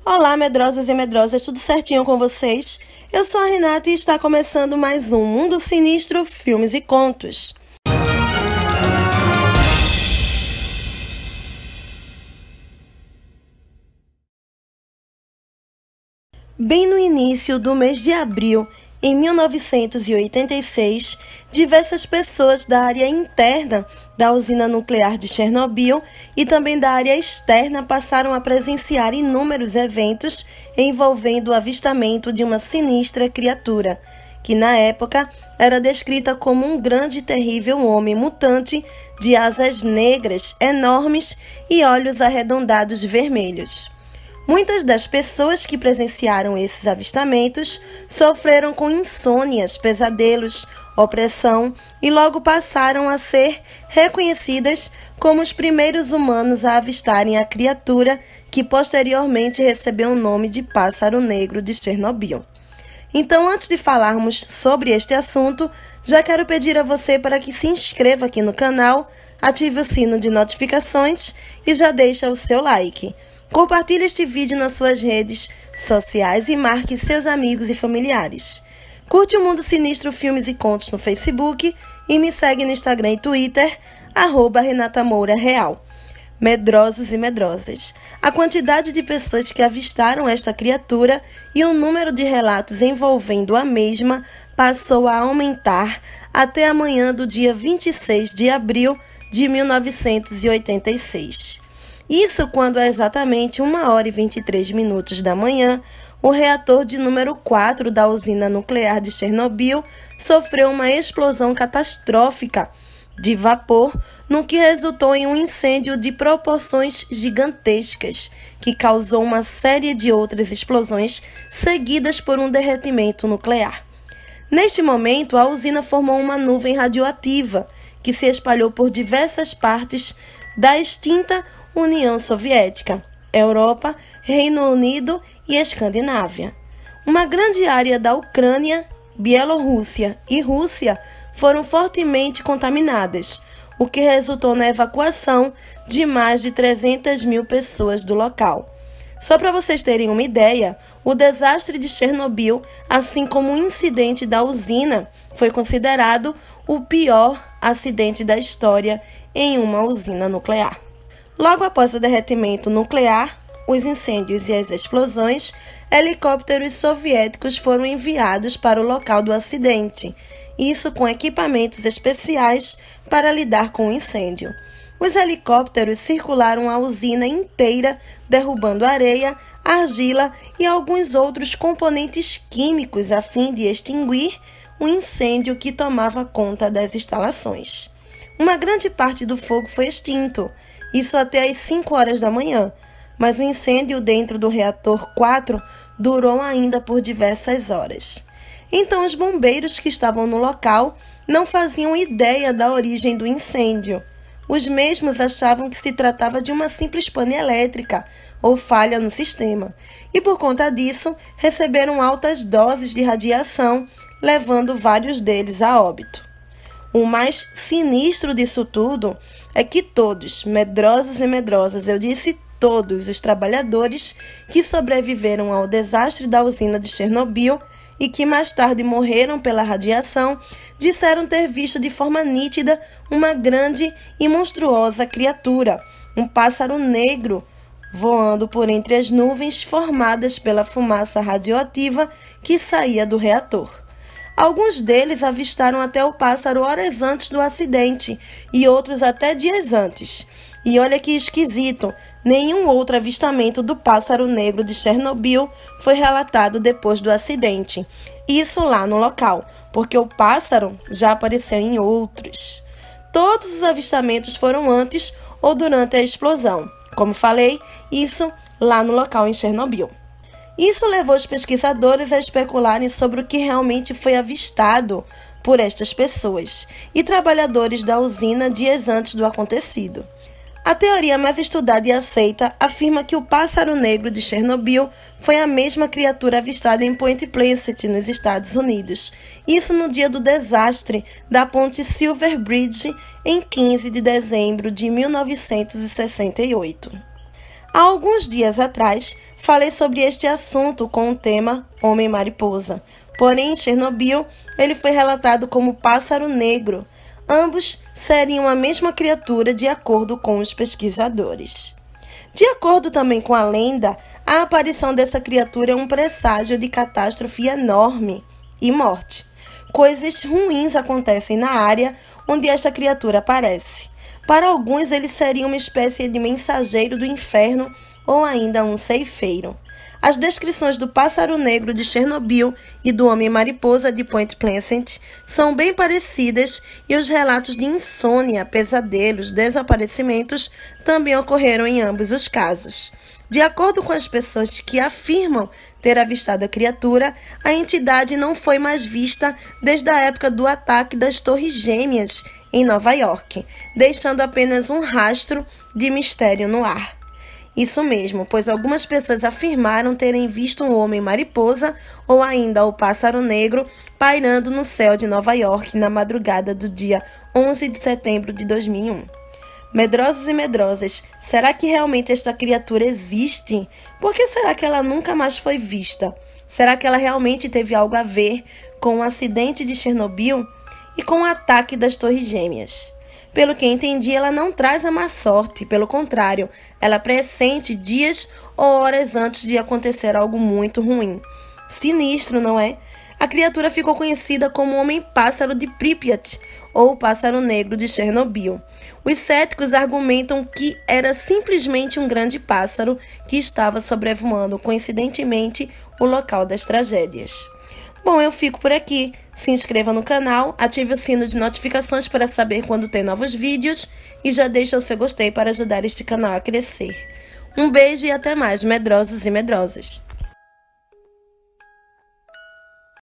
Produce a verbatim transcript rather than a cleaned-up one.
Olá, medrosas e medrosas, tudo certinho com vocês? Eu sou a Renata e está começando mais um Mundo Sinistro, Filmes e Contos. Bem no início do mês de abril, em mil novecentos e oitenta e seis, diversas pessoas da área interna da usina nuclear de Chernobyl e também da área externa passaram a presenciar inúmeros eventos envolvendo o avistamento de uma sinistra criatura, que na época era descrita como um grande e terrível homem mutante de asas negras enormes e olhos arredondados vermelhos. Muitas das pessoas que presenciaram esses avistamentos sofreram com insônias, pesadelos, opressão e logo passaram a ser reconhecidas como os primeiros humanos a avistarem a criatura que posteriormente recebeu o nome de Pássaro Negro de Chernobyl. Então, antes de falarmos sobre este assunto, já quero pedir a você para que se inscreva aqui no canal, ative o sino de notificações e já deixa o seu like. Compartilhe este vídeo nas suas redes sociais e marque seus amigos e familiares. Curte o Mundo Sinistro Filmes e Contos no Facebook e me segue no Instagram e Twitter, arroba Renata Moura Real. Medrosos e medrosas, a quantidade de pessoas que avistaram esta criatura e o número de relatos envolvendo a mesma passou a aumentar até a manhã do dia vinte e seis de abril de mil novecentos e oitenta e seis. Isso quando é exatamente uma hora e vinte e três minutos da manhã, o reator de número quatro da usina nuclear de Chernobyl sofreu uma explosão catastrófica de vapor, no que resultou em um incêndio de proporções gigantescas, que causou uma série de outras explosões seguidas por um derretimento nuclear. Neste momento, a usina formou uma nuvem radioativa, que se espalhou por diversas partes da extinta União Soviética, Europa, Reino Unido e Escandinávia. Uma grande área da Ucrânia, Bielorrússia e Rússia foram fortemente contaminadas, o que resultou na evacuação de mais de trezentas mil pessoas do local. Só para vocês terem uma ideia, o desastre de Chernobyl, assim como o incidente da usina, foi considerado o pior acidente da história em uma usina nuclear. Logo após o derretimento nuclear, os incêndios e as explosões, helicópteros soviéticos foram enviados para o local do acidente, isso com equipamentos especiais para lidar com o incêndio. Os helicópteros circularam a usina inteira, derrubando areia, argila e alguns outros componentes químicos a fim de extinguir o incêndio que tomava conta das instalações. Uma grande parte do fogo foi extinto, isso até às cinco horas da manhã, mas o incêndio dentro do reator quatro durou ainda por diversas horas. Então, os bombeiros que estavam no local não faziam ideia da origem do incêndio. Os mesmos achavam que se tratava de uma simples pane elétrica ou falha no sistema, e por conta disso, receberam altas doses de radiação, levando vários deles a óbito. O mais sinistro disso tudo é que todos, medrosos e medrosas, eu disse todos os trabalhadores que sobreviveram ao desastre da usina de Chernobyl e que mais tarde morreram pela radiação, disseram ter visto de forma nítida uma grande e monstruosa criatura, um pássaro negro, voando por entre as nuvens formadas pela fumaça radioativa que saía do reator. Alguns deles avistaram até o pássaro horas antes do acidente e outros até dias antes. E olha que esquisito, nenhum outro avistamento do pássaro negro de Chernobyl foi relatado depois do acidente. Isso lá no local, porque o pássaro já apareceu em outros. Todos os avistamentos foram antes ou durante a explosão. Como falei, isso lá no local em Chernobyl. Isso levou os pesquisadores a especularem sobre o que realmente foi avistado por estas pessoas e trabalhadores da usina dias antes do acontecido. A teoria mais estudada e aceita afirma que o pássaro negro de Chernobyl foi a mesma criatura avistada em Point Pleasant, nos Estados Unidos. Isso no dia do desastre da ponte Silver Bridge, em quinze de dezembro de mil novecentos e sessenta e oito. Há alguns dias atrás, falei sobre este assunto com o tema Homem-Mariposa. Porém, em Chernobyl, ele foi relatado como pássaro negro. Ambos seriam a mesma criatura de acordo com os pesquisadores. De acordo também com a lenda, a aparição dessa criatura é um presságio de catástrofe enorme e morte. Coisas ruins acontecem na área onde esta criatura aparece. Para alguns, ele seria uma espécie de mensageiro do inferno ou ainda um ceifeiro. As descrições do pássaro negro de Chernobyl e do homem-mariposa de Point Pleasant são bem parecidas e os relatos de insônia, pesadelos, desaparecimentos também ocorreram em ambos os casos. De acordo com as pessoas que afirmam ter avistado a criatura, a entidade não foi mais vista desde a época do ataque das Torres Gêmeas em Nova York, deixando apenas um rastro de mistério no ar. Isso mesmo, pois algumas pessoas afirmaram terem visto um homem-mariposa ou ainda o pássaro negro pairando no céu de Nova York na madrugada do dia onze de setembro de dois mil e um. Medrosos e medrosas, será que realmente esta criatura existe? Por que será que ela nunca mais foi vista? Será que ela realmente teve algo a ver com o acidente de Chernobyl e com o ataque das Torres Gêmeas? Pelo que entendi, ela não traz a má sorte, pelo contrário, ela pressente dias ou horas antes de acontecer algo muito ruim. Sinistro, não é? A criatura ficou conhecida como Homem-Pássaro de Pripyat, ou Pássaro Negro de Chernobyl. Os céticos argumentam que era simplesmente um grande pássaro que estava sobrevoando, coincidentemente, o local das tragédias. Bom, eu fico por aqui. Se inscreva no canal, ative o sino de notificações para saber quando tem novos vídeos e já deixa o seu gostei para ajudar este canal a crescer. Um beijo e até mais, medrosos e medrosas!